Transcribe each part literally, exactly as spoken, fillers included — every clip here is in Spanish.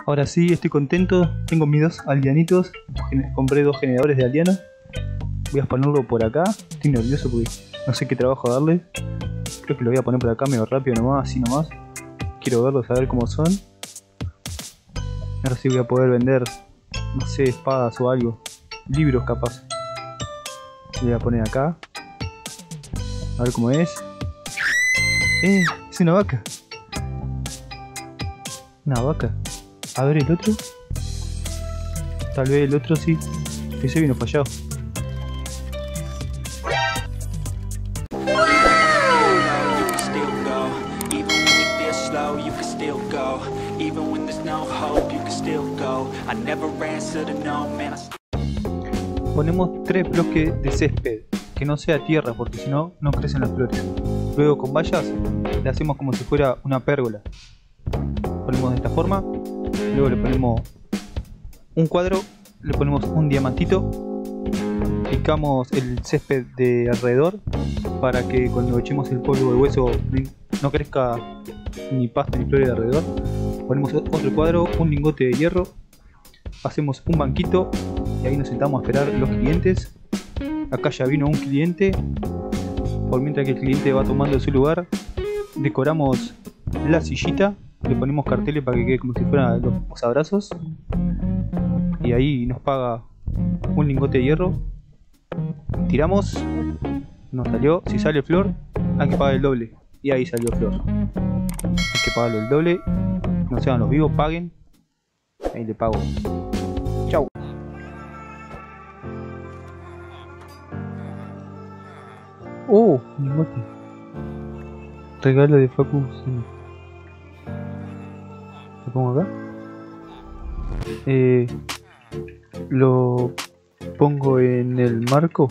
Ahora sí, estoy contento. Tengo mis dos aldeanitos. Compré dos generadores de aldeanos. Voy a ponerlo por acá. Estoy nervioso porque no sé qué trabajo darle. Creo que lo voy a poner por acá medio rápido nomás, así nomás. Quiero verlos, a ver cómo son. Ahora sí voy a poder vender, no sé, espadas o algo. Libros capaz. Lo voy a poner acá. A ver cómo es. Eh, es una vaca. Una vaca. A ver el otro. Tal vez el otro sí. Ese vino fallado. Ponemos tres bloques de césped, que no sea tierra porque si no, no crecen las flores. Luego con vallas le hacemos como si fuera una pérgola. Ponemos de esta forma. Luego le ponemos un cuadro, le ponemos un diamantito. Picamos el césped de alrededor para que cuando echemos el polvo de hueso no crezca ni pasto ni flores de alrededor. Ponemos otro cuadro, un lingote de hierro. Hacemos un banquito y ahí nos sentamos a esperar los clientes. Acá ya vino un cliente. Por mientras que el cliente va tomando su lugar, decoramos la sillita. Le ponemos carteles para que quede como si fueran los abrazos. Y ahí nos paga un lingote de hierro. Tiramos. Nos salió. Si sale flor, hay que pagar el doble. Y ahí salió flor. Hay que pagarlo el doble. No sean los vivos, paguen. Ahí le pago. Chau. Oh, lingote. Regalo de Facu. Lo pongo acá. Eh, lo pongo en el marco.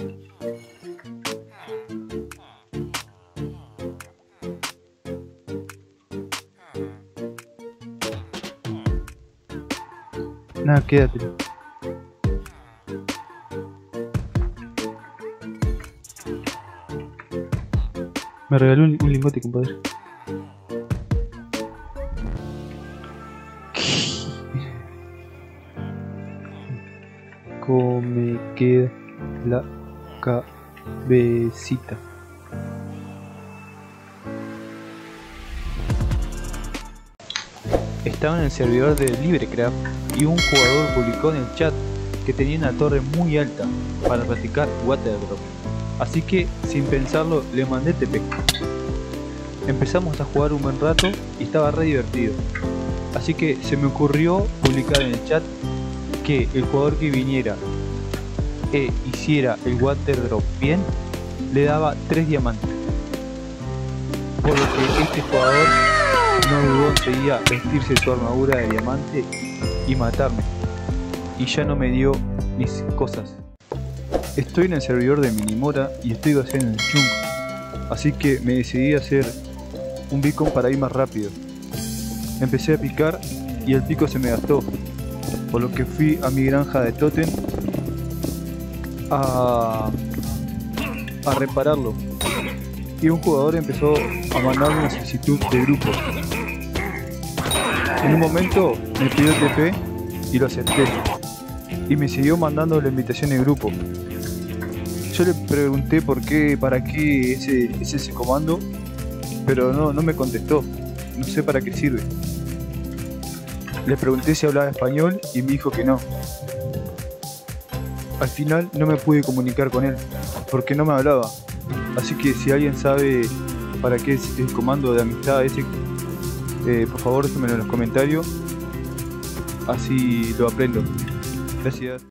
Nada, quédate. Me regaló un, un lingote, compadre. ¿Cómo me queda la cabecita? Estaba en el servidor de Librecraft y un jugador publicó en el chat que tenía una torre muy alta para practicar Waterdrop. Así que, sin pensarlo, le mandé T P. Empezamos a jugar un buen rato y estaba re divertido. Así que se me ocurrió publicar en el chat que el jugador que viniera e hiciera el Waterdrop bien, le daba tres diamantes. Por lo que este jugador no dudó enseguida vestirse su armadura de diamante y matarme. Y ya no me dio mis cosas. Estoy en el servidor de Minimora y estoy haciendo el chungo. Así que me decidí a hacer un beacon para ir más rápido. Empecé a picar y el pico se me gastó. Por lo que fui a mi granja de Totem a, a repararlo. Y un jugador empezó a mandarme una solicitud de grupo. En un momento me pidió T P y lo acepté. Y me siguió mandando la invitación de grupo. Yo le pregunté por qué, para qué ese, ese, ese comando, pero no, no me contestó. No sé para qué sirve. Le pregunté si hablaba español y me dijo que no. Al final no me pude comunicar con él, porque no me hablaba. Así que si alguien sabe para qué es el comando de amistad ese, eh, por favor déjenmelo en los comentarios. Así lo aprendo. Gracias.